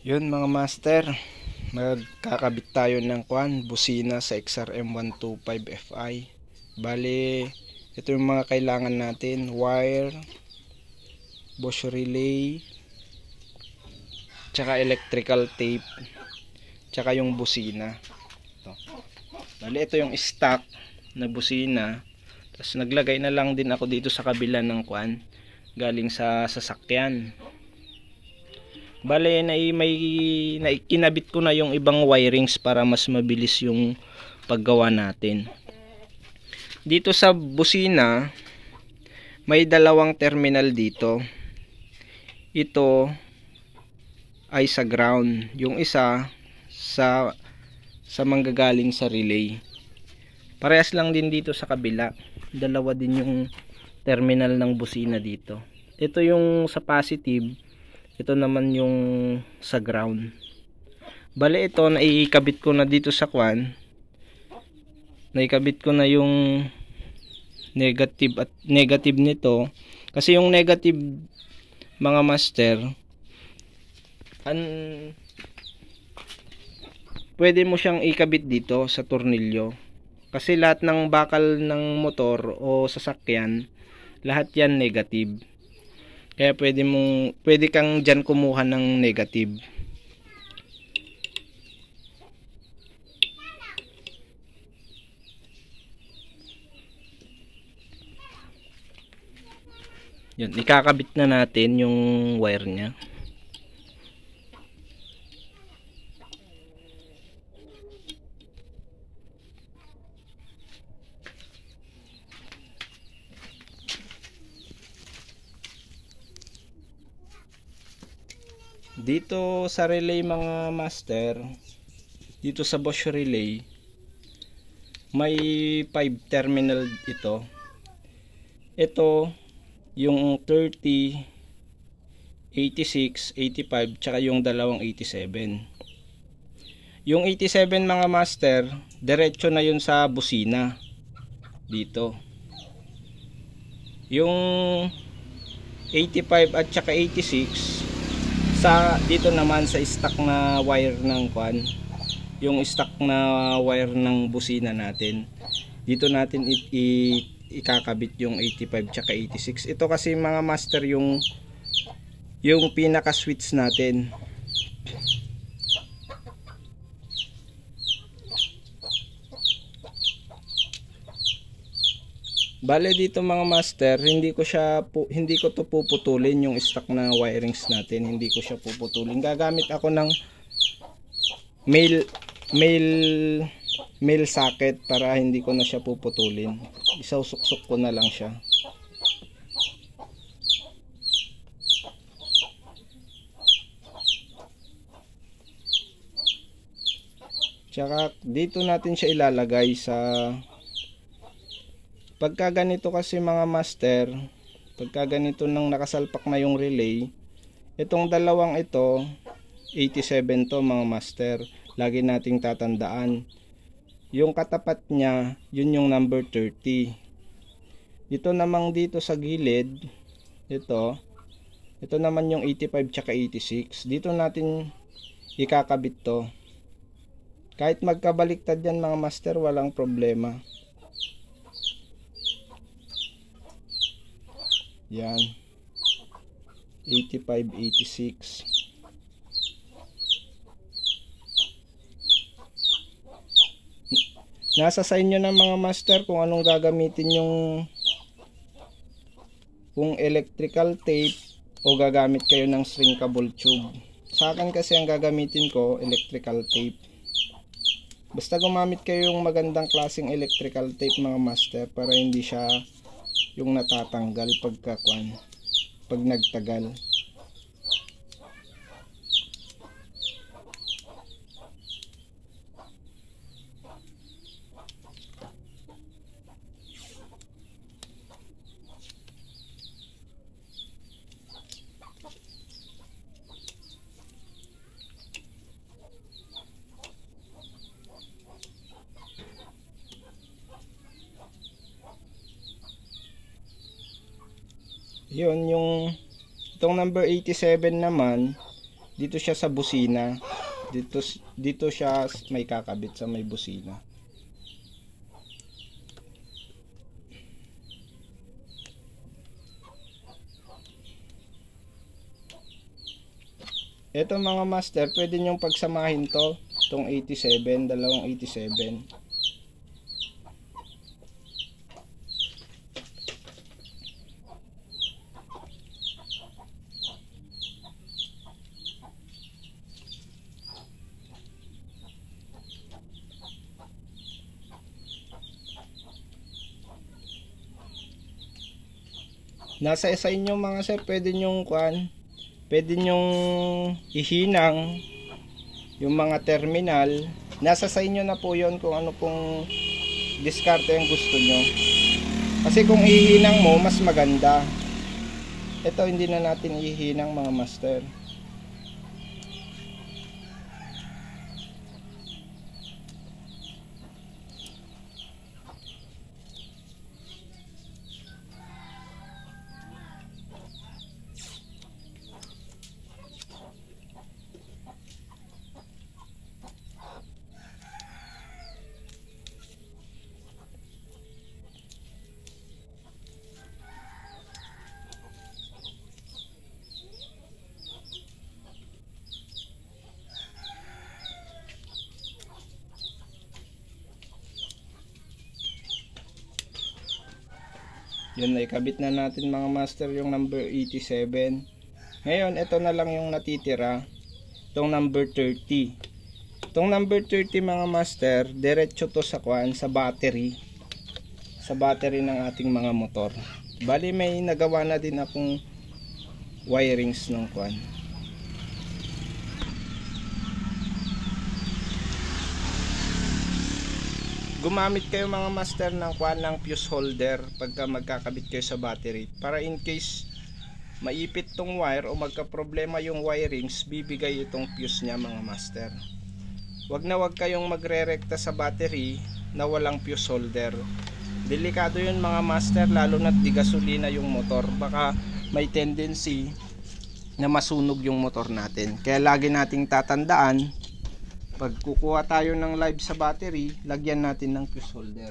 Yun mga master, magkakabit tayo ng busina sa XRM125FI. Bali, ito yung mga kailangan natin: wire, Bosch relay, tsaka electrical tape, tsaka yung busina. Bali, ito yung stock na busina. Tapos naglagay na lang din ako dito sa kabila ng galing sa sasakyan. Bale, kinabit ko na yung ibang wirings para mas mabilis yung paggawa natin. Dito sa busina, may dalawang terminal dito. Ito ay sa ground. Yung isa sa manggagaling sa relay. Parehas lang din dito sa kabila. Dalawa din yung terminal ng busina dito. Ito yung sa positive. Ito naman yung sa ground. Bale, ito naikabit ko na dito sa naikabit ko na yung negative at negative nito. Kasi yung negative, mga master, pwede mo siyang ikabit dito sa tornilyo. Kasi lahat ng bakal ng motor o sasakyan, lahat yan negative. Kaya pwede kang dyan kumuha ng negative. Yun, ikakabit na natin yung wire nya. Dito sa relay mga master, dito sa Bosch relay, may 5 terminal ito. Ito yung 30, 86, 85, tsaka yung dalawang 87. Yung 87 mga master, diretso na yun sa busina dito. Yung 85 at tsaka 86 dito naman sa stock na wire ng yung stock na wire ng busina natin. Dito natin ikakabit yung 85 tsaka 86. Ito kasi mga master yung pinaka switch natin. Bale, dito mga master, hindi ko to puputulin yung stock na wirings natin. Hindi ko siya puputulin. Gagamit ako ng male socket para hindi ko na siya puputulin. Isausuksok ko na lang siya. Tsaka dito natin siya ilalagay sa pagka ganito kasi mga master, pagka ganito nang nakasalpak na yung relay, itong dalawang ito, 87 to mga master, lagi nating tatandaan. Yung katapat niya, yun yung number 30. Ito namang dito sa gilid, ito naman yung 85 tsaka 86. Dito natin ikakabit to. Kahit magkabaliktad yan mga master, walang problema. Yan, 85, 86. Nasa sa inyo na mga master kung anong gagamitin kung electrical tape o gagamit kayo ng shrinkable tube. Sa akin kasi ang gagamitin ko electrical tape. Basta gumamit kayo yung magandang klaseng electrical tape mga master para hindi siya yung natatanggal pag nagtagal. Yun, itong number 87 naman, Dito siya sa busina. Dito siya may kakabit sa may busina. Ito mga master, pwede nyong pagsamahin to, itong 87, dalawang 87. Nasa sa inyo mga sir, pwede nyong pwede nyong ihinang yung mga terminal. Nasa sa inyo na po yon kung ano pong diskarte ang gusto nyo. Kasi kung ihinang mo, mas maganda. Ito hindi na natin ihinang mga master. Yun, ikabit na natin mga master yung number 87. Ngayon, ito na lang yung natitira. Itong number 30. Itong number 30 mga master, diretso to sa sa battery. Sa battery ng ating mga motor. Bali may nagawa na din akong wirings ng Gumamit kayo mga master ng ng fuse holder pagka magkakabit kayo sa battery, para in case maipit tong wire o magka problema yung wirings, bibigay itong fuse nya mga master. Wag kayong magre-rekta sa battery na walang fuse holder. Delikado yun mga master, lalo na't di gasolina yung motor, baka may tendency na masunog yung motor natin. Kaya lagi nating tatandaan, pag kukuha tayo ng live sa battery, lagyan natin ng fuse holder.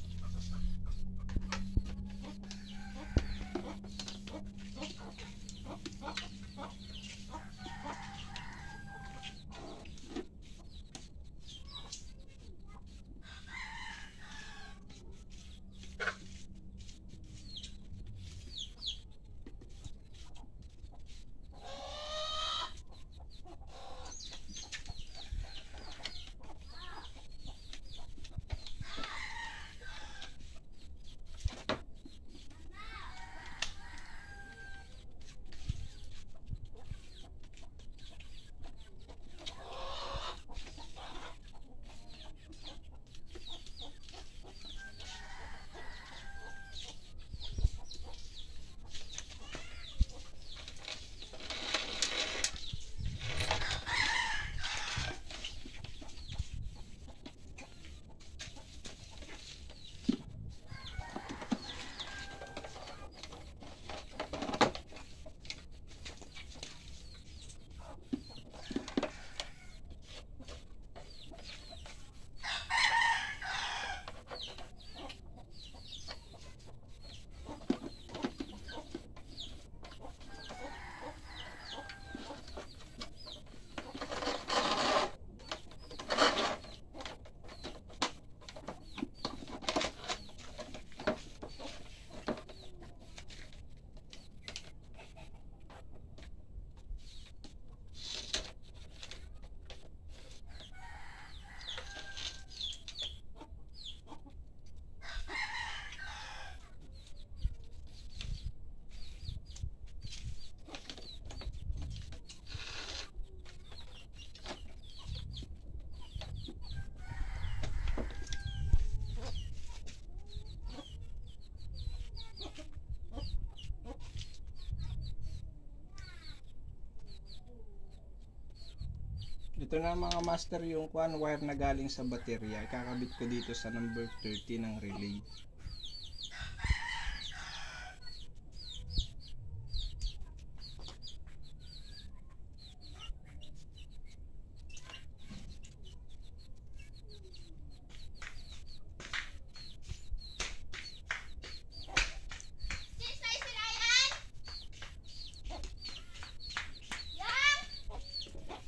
Ito na mga master yung wire na galing sa baterya. Ikakabit ko dito sa number 30 ng relay.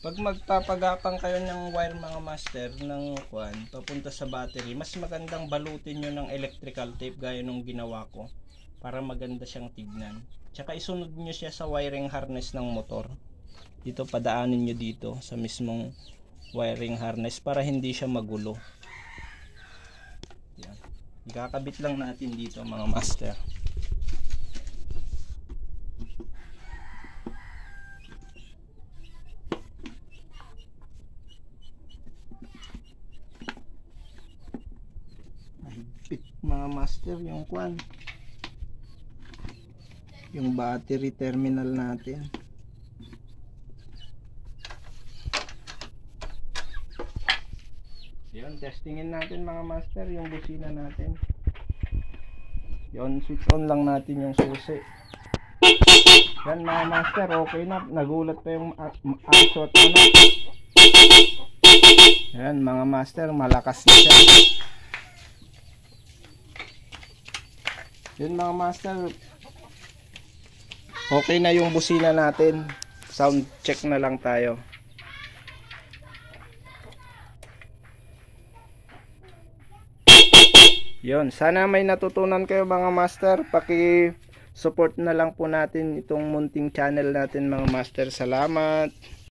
Pag magpapagapang kayo ng wire mga master ng kwan papunta sa battery, mas magandang balutin nyo ng electrical tape gaya nung ginawa ko para maganda siyang tignan. Tsaka isunod nyo siya sa wiring harness ng motor. Dito padaanin nyo dito sa mismong wiring harness para hindi siya magulo. Yan. Ikakabit lang natin dito mga master. Mga master yung kwan, yung battery terminal natin. Yun, testingin natin mga master yung busina natin. Yun, switch on lang natin yung susi. Yan mga master, okay na. Nagulat pa yung aso at ano. Yan mga master, malakas na siya. Yun mga master, okay na yung busina natin. Sound check na lang tayo. Yun, sana may natutunan kayo mga master. Paki-support na lang po natin itong munting channel natin mga master. Salamat.